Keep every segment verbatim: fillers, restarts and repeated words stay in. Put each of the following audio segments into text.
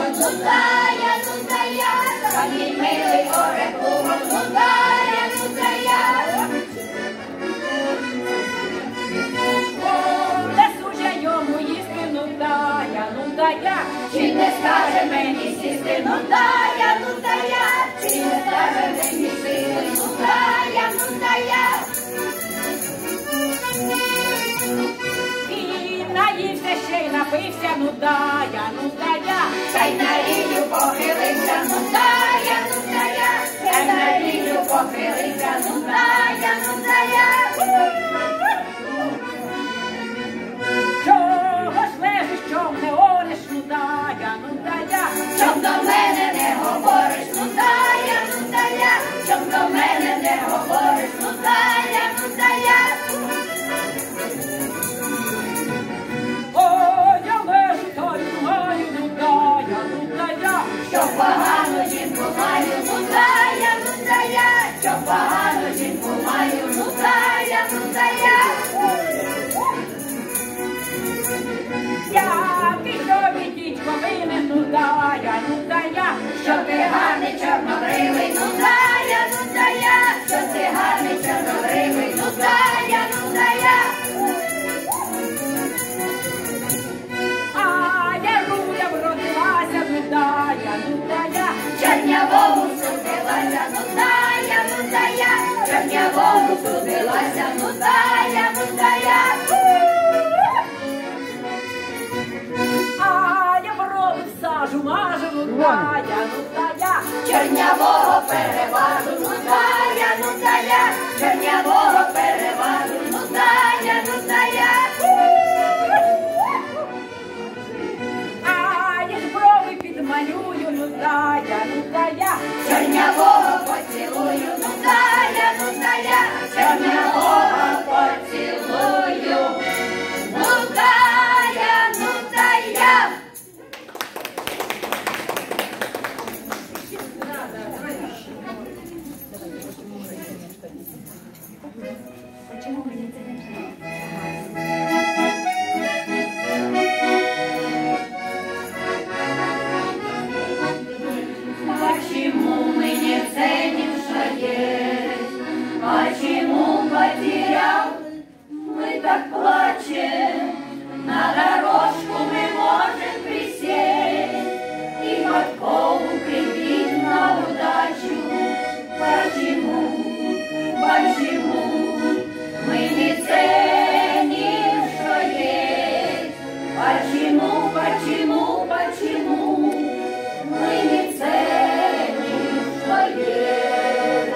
ну тая, ну тая, камінь милий оре плугом, ну тая, ну тая. Несу же йому їсти, ну тая, ну тая. Чи не скаже мені сісти, ну тая, ну тая, чи не скаже мені сісти, ну тая, ну тая. Наївся ще й напився, ну тая, ну тая. Та й на рію похилився, ну тая, ну тая. Та й на рію похилився, ну тая, ну тая. Чого ж лежиш, чом не ореш, ну тая, ну тая. Чом до мене не говориш, ну тая, ну тая. Чом до мене не говориш, ну тая, ну тая. Що погано жінку маю, ну тая, ну тая. Що погано жінку маю, ну тая, ну тая. Який тобі дідько винен, ну тая, ну тая. Що ти гарний чорнобривий, ну тая, ну тая. Що ти гарний чорнобривий, ну тая, ну тая. А я руля вродилася, ну тая, ну тая. Чорнявому судилася, ну тая, ну тая. Чорнявому судилася, ну тая, ну тая. А я брови в сажу мажу, ну тая, ну тая. Чорнявого переважу, ну тая, ну тая. Чорнявого переважу, ну тая, ну тая. А я ж брови підмалюю, ну тая, ну тая. Чорнявого поцілую, ну тая, ну тая. Чорнявого поцілую, ну тая, ну тая. Почему мы не ценим, что есть? Почему потерял? Мы так плачем. На дорожку мы можем присесть и подкову прибить на удачу. Почему? Почему мы не ценим, что есть? Почему? Почему? Почему мы не ценим, что есть?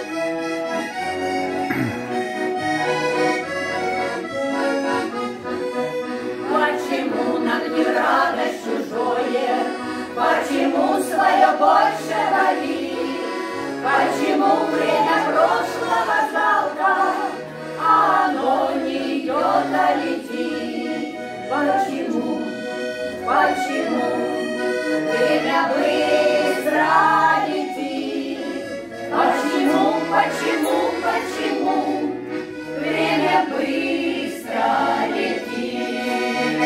Почему нам не радость чужое? Почему свое больше болит? Почему время прошлого жалко, а оно не идет, а летит? Почему? Почему? Время быстро летит. Почему, почему, почему время быстро летит?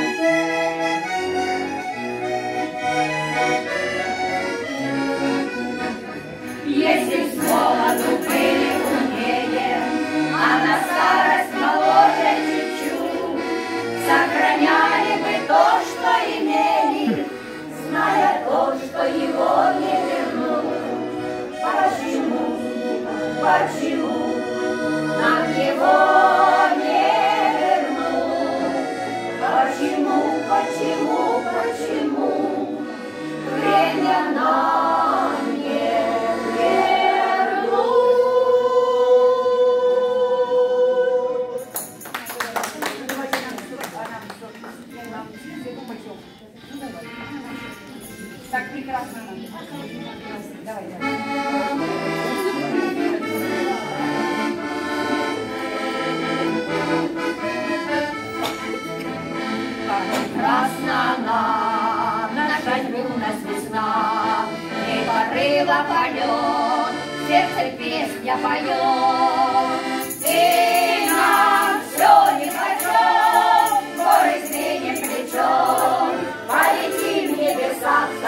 Если с молоду были умнее, а на старость моложе чуть-чуть, сохраняли бы то, что имели, зная то, что его не вернут. Почему, почему нам его не вернут? Почему, почему, почему время нам не вернут? Так прекрасно. Давай, давай. Прекрасна нам наша юность весна, и порыва полет, сердце песня поет. И нам все нипочем, горы сдвинем плечом, полетим в небеса.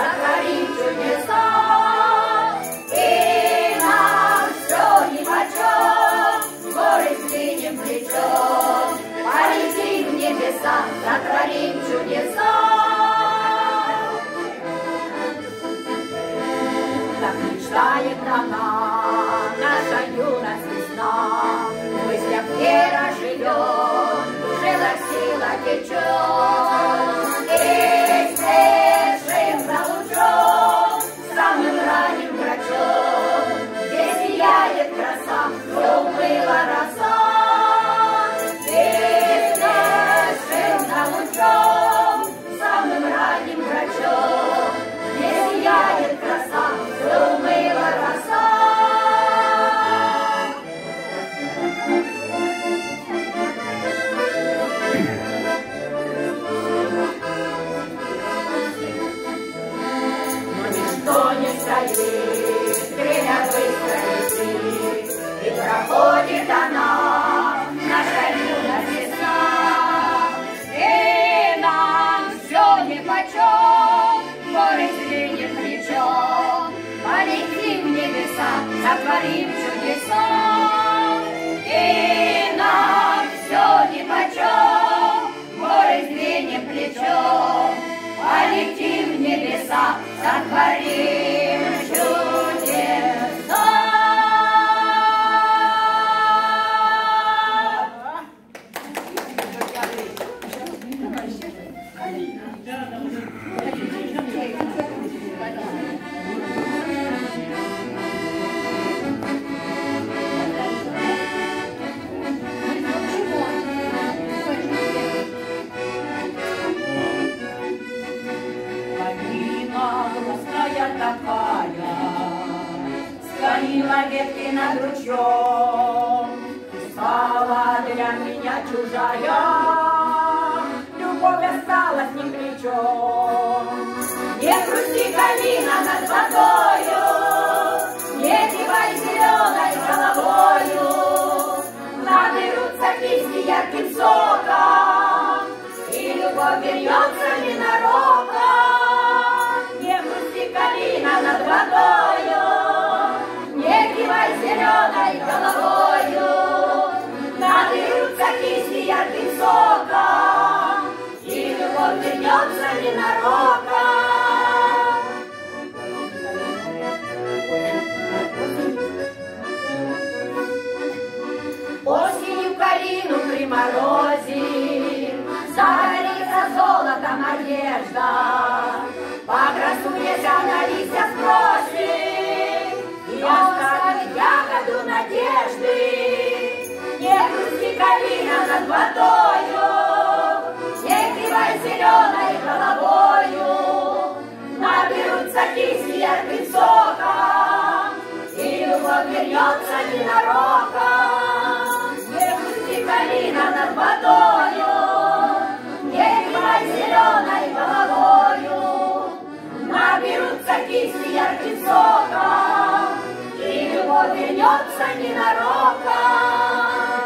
стоит, время быстро летит, и проходит она, наша юность весна. И нам все нипочем, горы сдвинем плечом, полетим в небеса, сотворим чудеса. И нам все нипочем, горы сдвинем плечом, полетим в небеса, сотворим чудеса. Такая, склонила ветки над ручьем, стала для меня чужая, любовь осталась ни при чем. Не грусти, калина, над водою, не кивай зеленой головою, наберутся кисти ярким соком, и любовь вернется ненароком. Калина над водою, не кивай зеленой головою, наберутся кисти ярким соком, и любовь вернется ненароком. Осенью калину при морозе загорится золотом одежда, покрасуяся на листья сбросит и оставит ягоду надежды. Не грусти, калина, над водою, не кивай зеленой головою, наберутся кисти ярким соком, и любовь вернется ненароком. Не грусти, калина, над водою, не кивай зеленой головою, наберутся кисти ярким соком, и любовь вернется ненароком.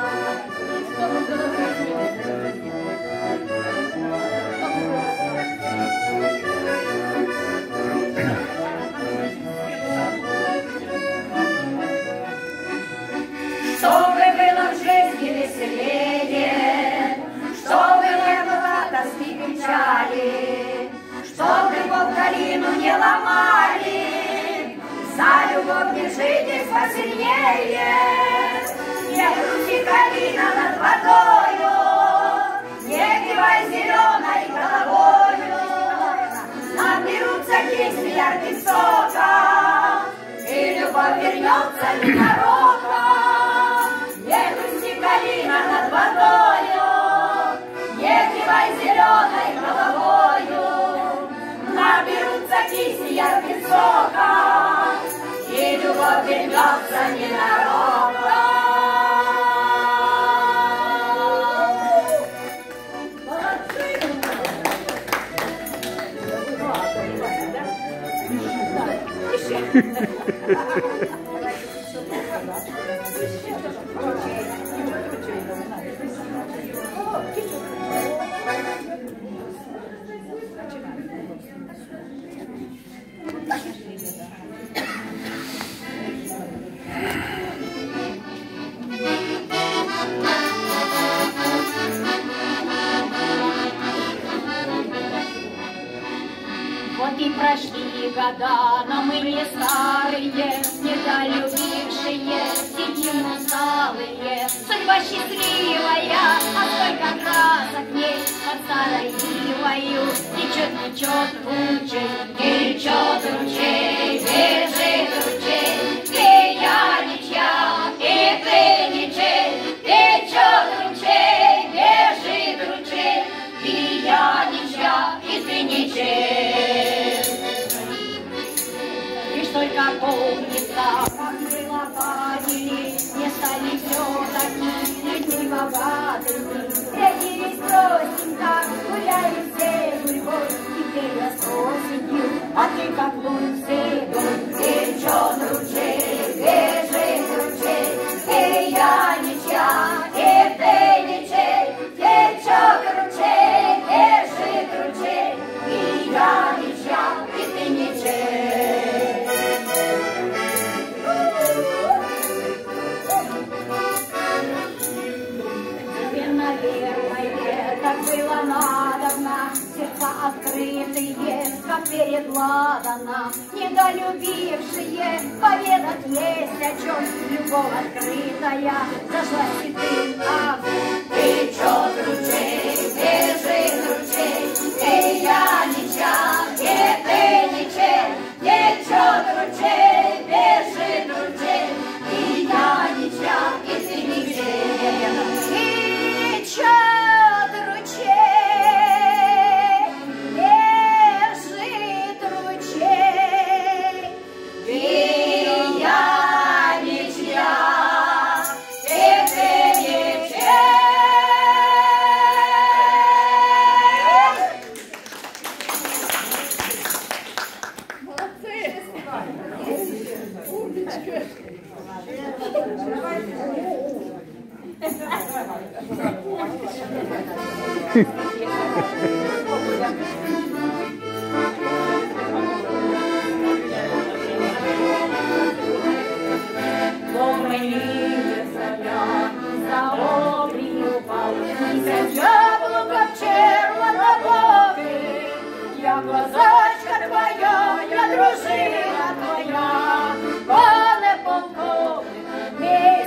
Чтобы было в жизни веселее, чтобы не было тоски печали, чтоб любовь калину не ломали, за любовь держитесь посильнее. Не грусти, калина, над водою, не кивай зеленой головою, наберутся кисти ярким соком, и любовь вернется ненароком. Не грусти, калина, над водою, не кивай зеленой головою, наберутся кисти ярким соком, и любовь вернется ненароком. Вот и прошли года, но мы не старые, недолюбившие, сидим усталые. Судьба счастливая, а сколько красок в ней, под старой ивою течет, течет ручей, течет ручей, бежит ручей, где я ничья, и ты ничей, течет ручей, бежит ручей, и я ничья, и ты ничей. Только помнится, как мы лопатили, не стали все-таки людьми богатыми. Встретились простенько, гуляли все гурьбой, теперь я с осенью а ты как лунцы, течет ручей, бежит ручей, и я ничья, и ты ничей, течет ручей, бежит ручей, и я ничья, и ты ничей. Тебе, наверное, так было надобно, сердца открытые, как перед ладана, недолюбившие, поведать есть о чем, любовь открытая, зашла седым огнем. Течет ручей, бежит ручей, и я ничья, и ты ничей, течет ручей, бежит ручей, и я ничья, и ты ничей. Течет ручей, бежит ручей, и я ничья, и ты ничей. Я козачка твоя, я дружина твоя, пане полковник, мій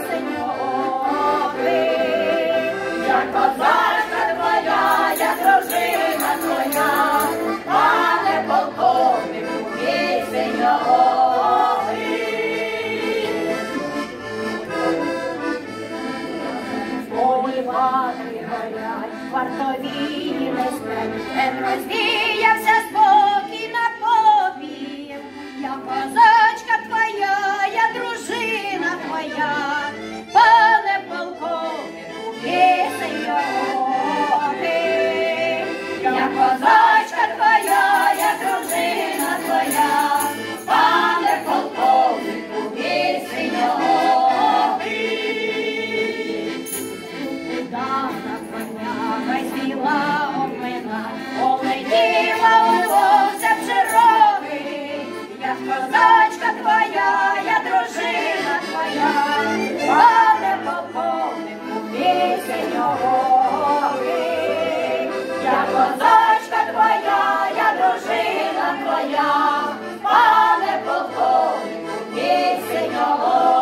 сеньоре. Я козачка твоя, я дружина твоя, пане полковнику, мій сеньоре. Ой, ватри горять, вартові не сплять, не розвіявся спокій на попі. Я козачка твоя, я дружина твоя, пане полковнику, мій сеньоре. Я козачка твоя, я дружина твоя, пане полковнику, мій сеньоре. Дана коня, весіла обмина, полетіла у вовця широкий. Я козачка твоя, я дружина твоя, пане полковнику, мій сеньоре. Я козачка твоя, я дружина твоя, пане полковнику, мій сеньоре.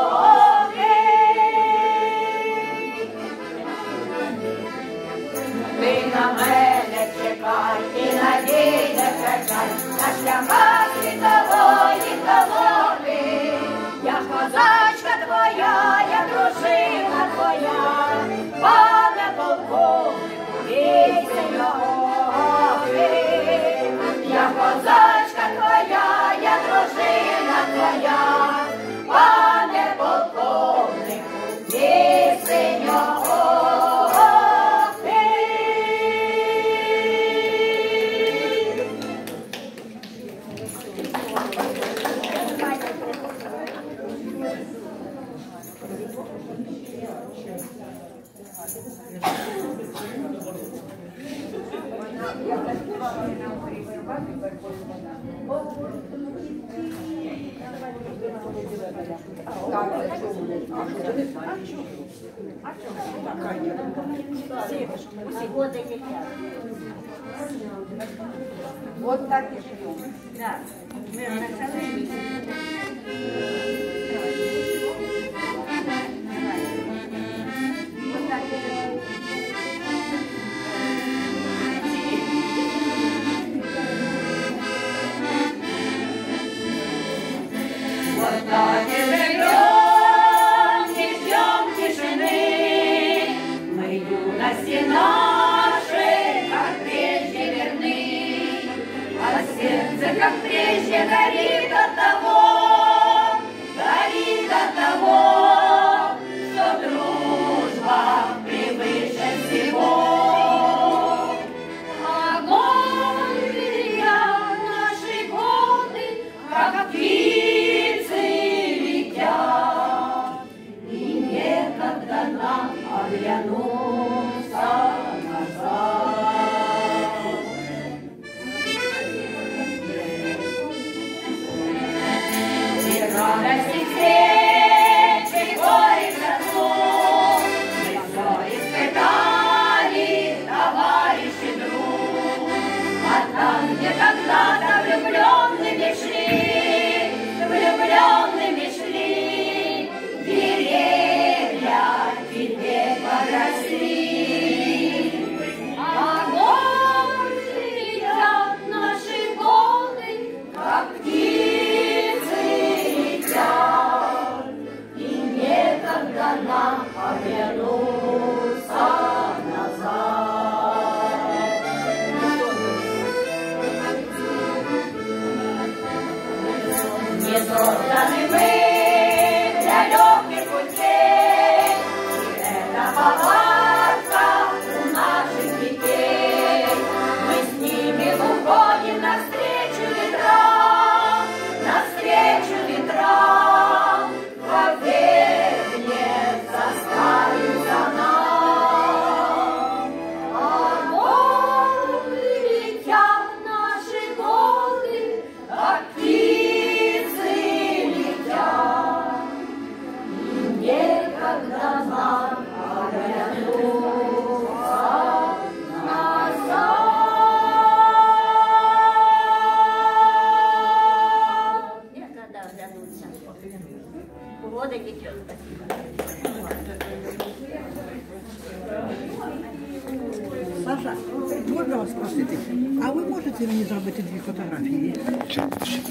Ти на мене чекай і надій не втрачай, на шляхах світової колони. Я козачка твоя, я дружина твоя, пане полковнику, мій сеньоре. Я козачка твоя, я дружина твоя, пане полковнику, мій сеньоре. Вот так и живем. Да. Мы начали. Вот так и живем. Вот так и живем, не ждем тишины. Мы юности нашей, как прежде верны, а сердце, как прежде, горит от того, горит от того, что дружба превыше всего. Огонь берега нашей горы не созданы мы для легких путей. И это повадка у наших детей. Мы с ними уходим навстречу ветрам, навстречу ветрам, как ветер заставит за нам. А годы летят наши годы, как птицы летят, и некогда нам оглянуться назад. Некогда оглянуться. Погода идет. Саша, можна вас спросити, а ви можете мені зробити дві фотографії?